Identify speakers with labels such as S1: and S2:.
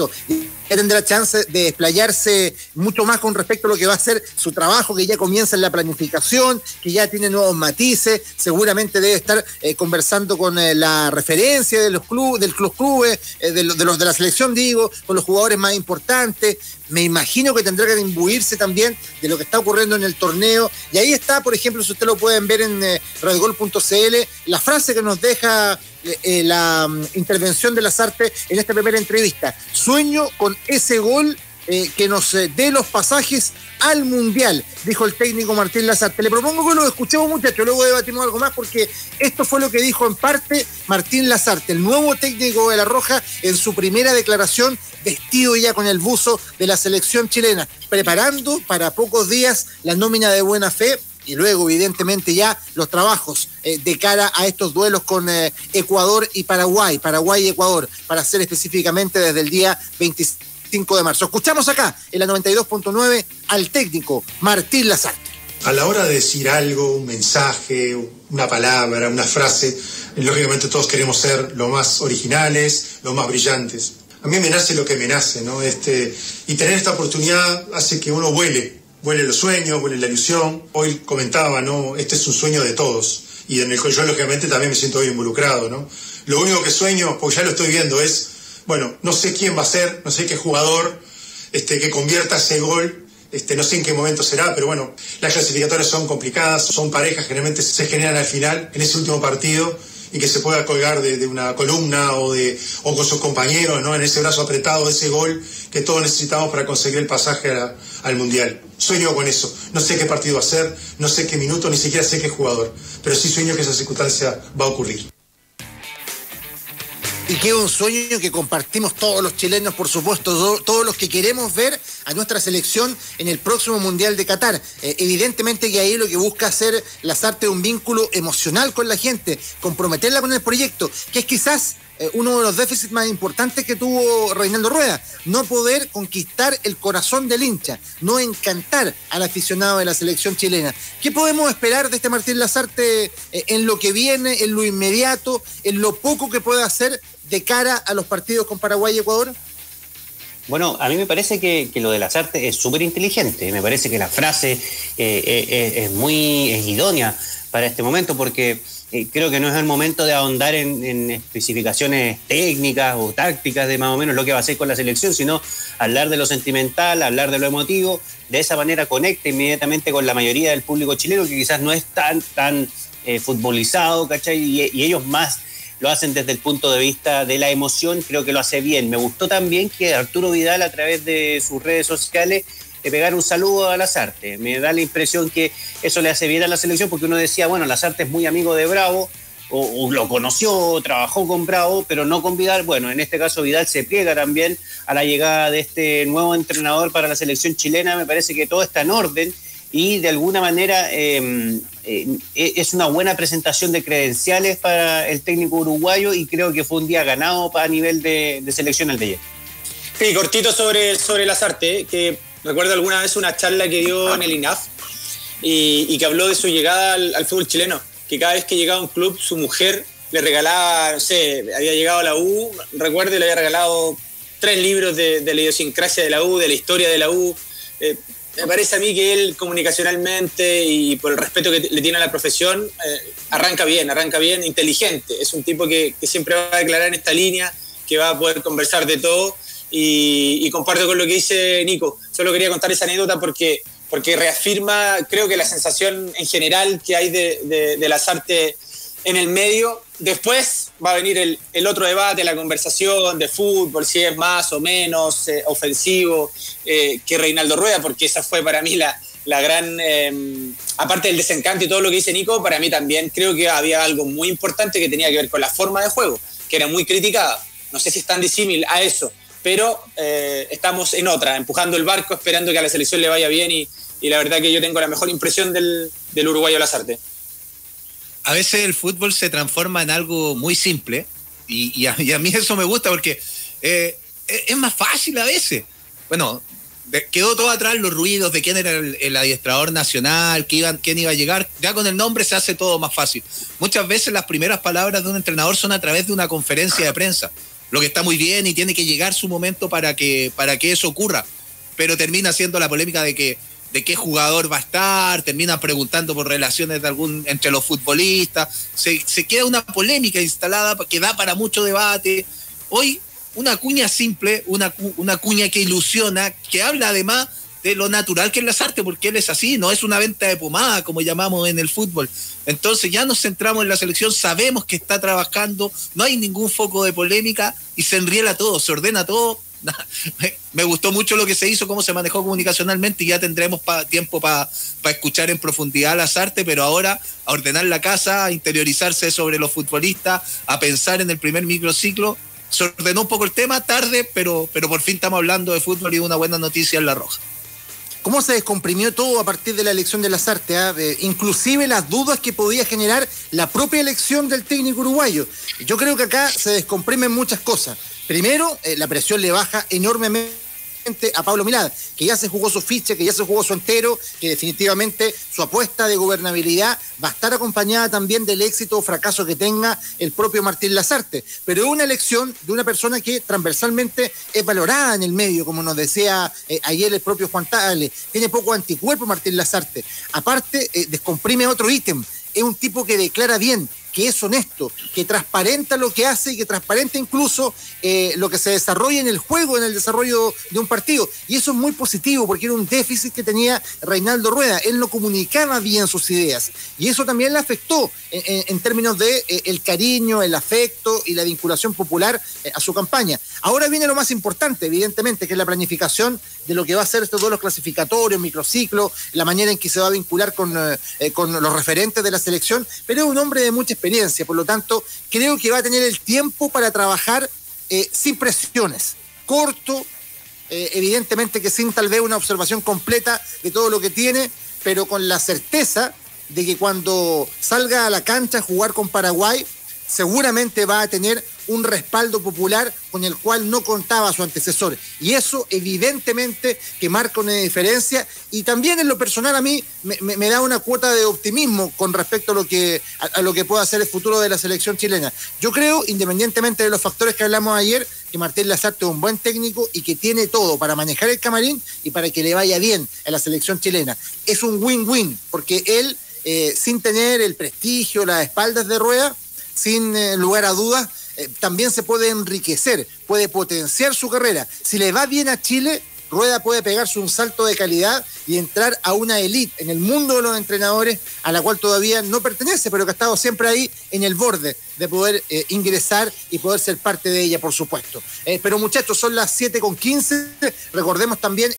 S1: supuesto, ya tendrá chance de desplayarse mucho más con respecto a lo que va a ser su trabajo, que ya comienza en la planificación, que ya tiene nuevos matices, seguramente debe estar conversando con la referencia de los clubes, de la selección, digo, con los jugadores más importantes. Me imagino que tendrá que imbuirse también de lo que está ocurriendo en el torneo, y ahí está, por ejemplo, si ustedes lo pueden ver en radiogol.cl, la frase que nos deja la intervención de Lasarte en esta primera entrevista: sueño con ese gol que nos dé los pasajes al Mundial, dijo el técnico Martín Lasarte. Le propongo que lo escuchemos, muchachos, luego debatimos algo más, porque esto fue lo que dijo en parte Martín Lasarte, el nuevo técnico de La Roja, en su primera declaración, vestido ya con el buzo de la selección chilena, preparando para pocos días la nómina de Buena Fe, y luego evidentemente ya los trabajos de cara a estos duelos con Ecuador y Paraguay y Ecuador, para ser específicamente desde el día 25 de marzo. Escuchamos acá en la 92.9 al técnico Martín Lasarte.
S2: A la hora de decir algo, un mensaje, una palabra, una frase, lógicamente todos queremos ser lo más originales, lo más brillantes. A mí me nace lo que me nace, ¿no? Y tener esta oportunidad hace que uno vuele los sueños, vuele la ilusión. Hoy comentaba, ¿no? Este es un sueño de todos, y en el que yo lógicamente también me siento hoy involucrado, ¿no? Lo único que sueño, porque ya lo estoy viendo, es, bueno, no sé quién va a ser, no sé qué jugador que convierta ese gol, no sé en qué momento será, pero bueno, las clasificatorias son complicadas, son parejas, generalmente se generan al final, en ese último partido, y que se pueda colgar de una columna o con sus compañeros, ¿no? En ese brazo apretado, de ese gol que todos necesitamos para conseguir el pasaje al Mundial. Sueño con eso. No sé qué partido va a ser, no sé qué minuto, ni siquiera sé qué jugador, pero sí sueño que esa circunstancia va a ocurrir.
S1: Y que es un sueño que compartimos todos los chilenos, por supuesto, todos los que queremos ver a nuestra selección en el próximo Mundial de Qatar. Evidentemente que ahí lo que busca hacer Lasarte es un vínculo emocional con la gente, comprometerla con el proyecto, que es quizás uno de los déficits más importantes que tuvo Reinaldo Rueda: no poder conquistar el corazón del hincha, no encantar al aficionado de la selección chilena. ¿Qué podemos esperar de este Martín Lasarte en lo que viene, en lo inmediato, en lo poco que puede hacer de cara a los partidos con Paraguay y Ecuador?
S3: Bueno, a mí me parece que lo de Lasarte es súper inteligente. Me parece que la frase es idónea para este momento, porque creo que no es el momento de ahondar en especificaciones técnicas o tácticas de más o menos lo que va a hacer con la selección, sino hablar de lo sentimental, hablar de lo emotivo. De esa manera conecta inmediatamente con la mayoría del público chileno, que quizás no es tan futbolizado, ¿cachai? Y ellos más lo hacen desde el punto de vista de la emoción. Creo que lo hace bien. Me gustó también que Arturo Vidal, a través de sus redes sociales, le pegara un saludo a Lasarte. Me da la impresión que eso le hace bien a la selección, porque uno decía, bueno, Lasarte es muy amigo de Bravo, o lo conoció, trabajó con Bravo, pero no con Vidal. Bueno, en este caso Vidal se pliega también a la llegada de este nuevo entrenador para la selección chilena. Me parece que todo está en orden, y de alguna manera es una buena presentación de credenciales para el técnico uruguayo, y creo que fue un día ganado a nivel de selección el de ayer.
S4: Sí, cortito sobre Lasarte, que recuerdo alguna vez una charla que dio en el INAF y que habló de su llegada al fútbol chileno, que cada vez que llegaba a un club, su mujer le regalaba, no sé, había llegado a la U, recuerdo, y le había regalado 3 libros de la idiosincrasia de la U, de la historia de la U. Me parece a mí que él, comunicacionalmente y por el respeto que le tiene a la profesión, arranca bien, inteligente. Es un tipo que siempre va a declarar en esta línea, que va a poder conversar de todo, y comparto con lo que dice Nico. Solo quería contar esa anécdota porque reafirma, creo que la sensación en general que hay de Lasarte en el medio. Después va a venir el otro debate, la conversación de fútbol, si es más o menos ofensivo que Reinaldo Rueda, porque esa fue para mí la gran, aparte del desencanto y todo lo que dice Nico, para mí también creo que había algo muy importante que tenía que ver con la forma de juego, que era muy criticada. No sé si es tan disímil a eso, pero estamos en otra, empujando el barco, esperando que a la selección le vaya bien, y la verdad que yo tengo la mejor impresión del uruguayo Lasarte.
S5: A veces el fútbol se transforma en algo muy simple, y a mí eso me gusta, porque es más fácil a veces. Bueno, quedó todo atrás los ruidos de quién era el adiestrador nacional, quién iba a llegar. Ya con el nombre se hace todo más fácil. Muchas veces las primeras palabras de un entrenador son a través de una conferencia de prensa. lo que está muy bien y tiene que llegar su momento para que eso ocurra. Pero termina siendo la polémica de qué jugador va a estar, terminan preguntando por relaciones entre los futbolistas, se queda una polémica instalada que da para mucho debate. Hoy una cuña simple, una cuña que ilusiona, que habla además de lo natural que es Lasarte, porque él es así, no es una venta de pomada como llamamos en el fútbol. Entonces ya nos centramos en la selección, sabemos que está trabajando, no hay ningún foco de polémica y se enriela todo, se ordena todo. Me gustó mucho lo que se hizo, cómo se manejó comunicacionalmente, y ya tendremos tiempo para escuchar en profundidad a Lasarte, pero ahora a ordenar la casa, a interiorizarse sobre los futbolistas, a pensar en el primer microciclo. Se ordenó un poco el tema, tarde, pero por fin estamos hablando de fútbol y una buena noticia en La Roja.
S1: ¿Cómo se descomprimió todo a partir de la elección de Lasarte? Inclusive las dudas que podía generar la propia elección del técnico uruguayo. Yo creo que acá se descomprimen muchas cosas. Primero, la presión le baja enormemente a Pablo Milad, que ya se jugó su ficha, que ya se jugó su entero, que definitivamente su apuesta de gobernabilidad va a estar acompañada también del éxito o fracaso que tenga el propio Martín Lasarte. Pero es una elección de una persona que transversalmente es valorada en el medio, como nos decía ayer el propio Juan Tagle. Tiene poco anticuerpo Martín Lasarte. Aparte, descomprime otro ítem. Es un tipo que declara bien, que es honesto, que transparenta lo que hace y que transparenta incluso lo que se desarrolla en el juego, en el desarrollo de un partido. Y eso es muy positivo porque era un déficit que tenía Reinaldo Rueda. Él no comunicaba bien sus ideas y eso también le afectó en términos de el cariño, el afecto y la vinculación popular a su campaña. Ahora viene lo más importante, evidentemente, que es la planificación de lo que va a ser estos duelos clasificatorios, microciclos, la manera en que se va a vincular con los referentes de la selección, pero es un hombre de mucha experiencia, por lo tanto, creo que va a tener el tiempo para trabajar sin presiones, corto, evidentemente que sin tal vez una observación completa de todo lo que tiene, pero con la certeza de que cuando salga a la cancha a jugar con Paraguay, seguramente va a tener un respaldo popular con el cual no contaba su antecesor. Y eso evidentemente que marca una diferencia y también en lo personal a mí me da una cuota de optimismo con respecto a lo que pueda ser el futuro de la selección chilena. Yo creo, independientemente de los factores que hablamos ayer, que Martín Lasarte es un buen técnico y que tiene todo para manejar el camarín y para que le vaya bien a la selección chilena. Es un win-win porque él, sin tener el prestigio, las espaldas de Rueda, sin lugar a dudas, también se puede enriquecer, puede potenciar su carrera. Si le va bien a Chile, Rueda puede pegarse un salto de calidad y entrar a una elite en el mundo de los entrenadores a la cual todavía no pertenece, pero que ha estado siempre ahí en el borde de poder ingresar y poder ser parte de ella, por supuesto. Pero muchachos, son las 7:15. Recordemos también